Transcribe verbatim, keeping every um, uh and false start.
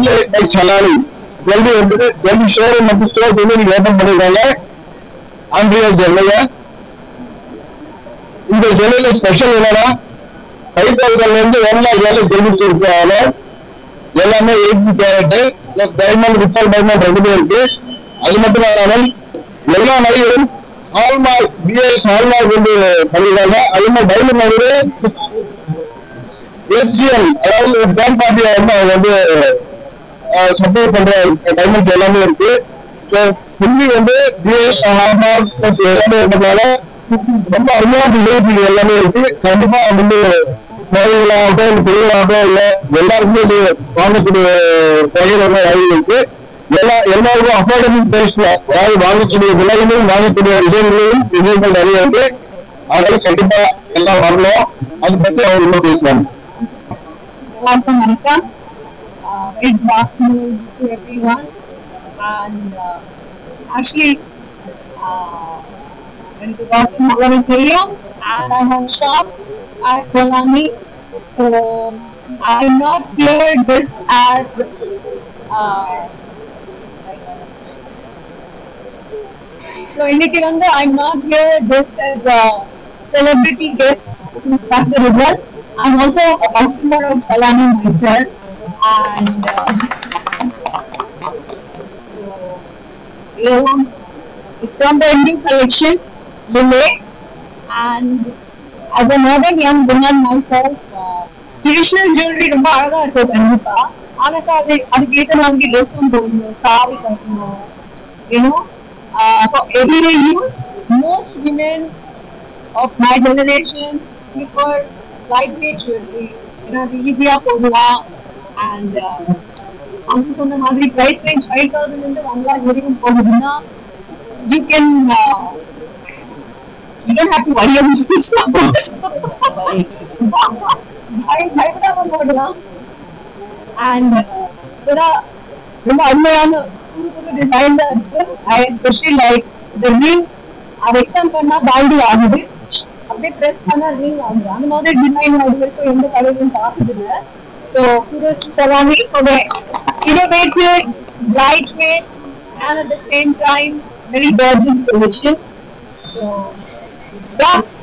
only by Chalani. Jolly வந்து jolly showroom மற்றும் stores வந்து நீங்க ஓபன் பண்ணிருக்காங்க. ஆண்ட்ரியா ஜுவல்லரியா. இந்த ஜுவல்லரில ஸ்பெஷல் என்னன்னா five thousand ல இருந்து one lakh வரை ஜுவல்லரிஸ் இருக்கு. எல்லாமே eight கேரட் பிளஸ் டைமண்ட் வித்தல் டைமண்ட் ரெண்டுமே இருக்கு. அது மட்டும் இல்லாமல் எல்லா நகைகளும் ஹால்மார்க் பிஎஸ் ஹால்மார்க் வந்து பண்ணிருக்காங்க. அது மாதிரி டைமண்ட் நகை எஸ்ஜிஎல் அதாவது தேர்ட் பார்ட்டியா வந்து அவங்க வந்து சப்போர்ட் பண்ற டைமண்ட்ஸ் எல்லாமே இருக்கு. புள்ளி வந்து பிஎஸ் ஹால்மார்க் பிளஸ் எல்லாமே இருக்கிறதுனால ரொம்ப அருமையான லேஜ் எல்லாமே இருக்கு. கண்டிப்பா வந்து நகைகளாகட்டும் பொருளாகட்டும் இல்ல எல்லாருக்குமே வாங்கக்கூடிய வகையில் வாங்கி இருக்கு. எல்லா எல்லாருக்கும் அஃபோர்டபிள் பிரைஸ்ல அதாவது வாங்கக்கூடிய விலையிலும் வாங்கக்கூடிய விஷயங்களிலும் விஷயங்கள் நிறைய இருக்கு. அதனால கண்டிப்பா எல்லாம் வரணும். அது பத்தி அவங்க இன்னும் பேசுவாங்க. Welcome, Monica. Uh, good afternoon to everyone. And uh, actually, uh, when you got to Malavithiriya, and I have shopped at Chalani. So I'm not here just as uh, so இன்னைக்கு வந்து I'm not here just as a celebrity guest to pack the ribbon. I'm also a customer of Chalani myself, and uh, so yeah, it's from the new collection, Lille. And as a modern young woman myself, uh, traditional jewelry ரொம்ப அழகா இருக்கும் கண்டிப்பா. ஆனாக்கா அது அதுக்கு ஏற்ற மாதிரி ட்ரெஸ்ஸும் போடணும், சாரி கட்டணும், you know. Uh, for everyday use, most women of my generation prefer lightweight jewelry. You know, the easier போடலாம். And அவங்க சொன்ன மாதிரி price range five thousand இருந்து one lakh வரைக்கும் போகுதுன்னா you can uh, you don't have to worry about this so much. பயப்படாம போடலாம். And ரொம்ப அருமையான புது புது டிசைன் தான் இருக்கு. I especially like the ring. அதை எக்ஸ்டெண்ட் பண்ணா பால்டி ஆகுது, அப்படியே ப்ரெஸ் பண்ணா ரிங் ஆகுது. அந்த மாதிரி டிசைன் அது வரைக்கும் எந்த கடையிலும் பார்த்தது இல்லை. So kudos to Chalani for the innovative, lightweight, and at the same time very gorgeous collection. So yeah.